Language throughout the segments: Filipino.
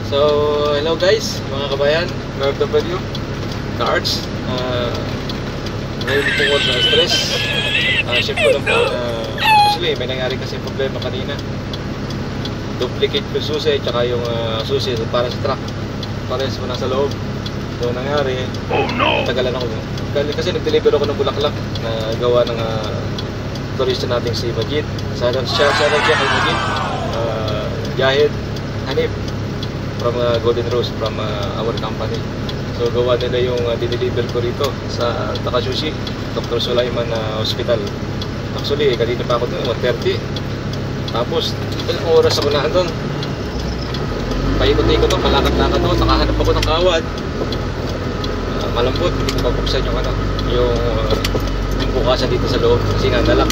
So, hello guys, mga kabayan, OFW, ka-arts. Ngayon tungkol sa stress. Ship ko lang po na actually may nangyari kasi problema kanina. Duplicate yung susi, tsaka yung susi para sa truck. Pares mo nasa loob. So, nangyari, tagalan ako. Kasi nag-deliver ako ng bulaklak na gawa ng turista nating si Majid. Sana siya kay Majid. Jahid Hanif from Golden Rose from our company. So gawa nila yung dideliver ko rito sa Takasushi Dr. Sulaiman Hospital. Actually kanina pa ako doon 1:30. Tapos ilang oras ako na doon. Paikot-ikot doon, malakad-lakad doon, nakahanap ako ng kawad. Malambot, hindi ko mabuksan yung yung bukasan dito sa loob kasi nga nalak.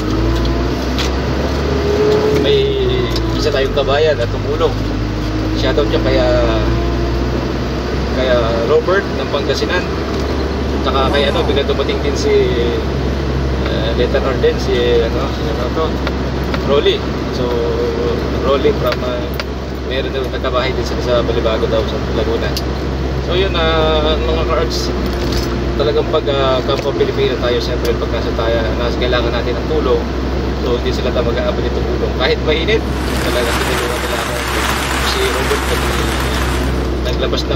May isa tayong kabayan at tumulong. Shoutout niya kaya Robert ng Pangasinan. Tsaka kaya bigla dumating din si Lieutenant din si Rolly. So Rolly from meron daw nagkabahay din sa Balibago daw sa Laguna. So yun mga ka-arts, talagang pag kapwa Pilipino tayo, siyempre pag nasa kailangan natin ng tulong, so hindi sila mag-aabot ng tulong kahit mainit. Talagang tinulungan nila ako. Si Robert naglabas ng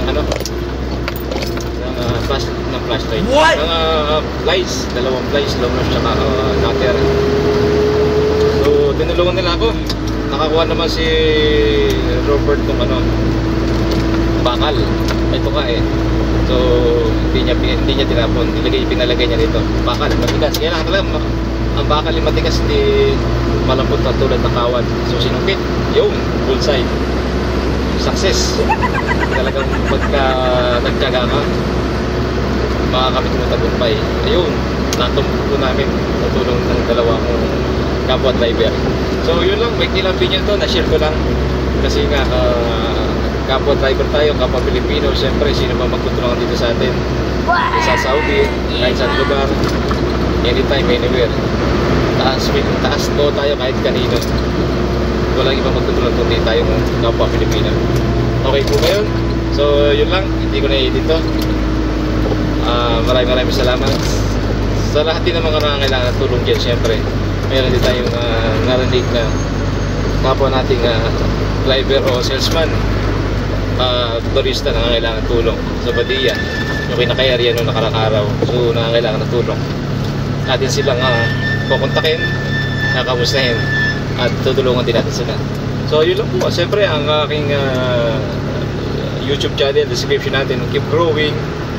flashlight. What? Ng flies, dalawang flies, lumos tsaka nutter. So tinulungan nila ako. Nakakuha naman si Robert ng bakal. Ito ka So hindi niya tinapon, pinalagay niya dito. Bakal, matigas. Kaya lang talaga ang bakal yung matigas, hindi malambot na tulad ng kawan. So sinukit, yung bullseye. Success. Talagang pagka nagtyaga ka, makakapit mo tagumpay. Ayun, natumpo namin natulong ng dalawa kong kapwa driver. So yun lang, may kilampin nyo to, na-share ko lang. Kasi nga, kapwa driver tayo, kapwa Pilipino, siyempre sino ba magtutulungan dito sa atin? Sa Saudi, kahit saan lugar, anytime, anywhere. Taas po tayo kahit kanino. Walang iba magtutulong kundi tayong kapwa Pilipino. Okay po ba yun? So yun lang, hindi ko na-edit to. Maraming salamat sa lahat din ng mga nangangailangan ng tulong dyan. Siyempre mayroon din tayong narinig na kapwa nating driver o salesman, turista na nangangailangan ng tulong sa Badia, yung kinaka-area nung nakarang araw. So nangangailangan ng tulong, natin silang kukontakin, nakamustahin at tutulungan din natin sila. So yun lang po. Siyempre ang aking YouTube channel, description natin, keep growing,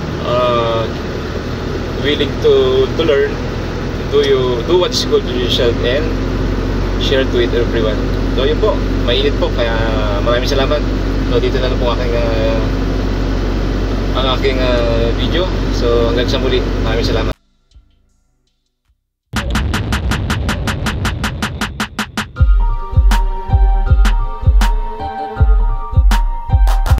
willing to learn, do what is good to yourself and share to it everyone. So yun po, mainit po, kaya maraming salamat. So dito na lang po ang aking video. So hanggang sa muli, maraming salamat.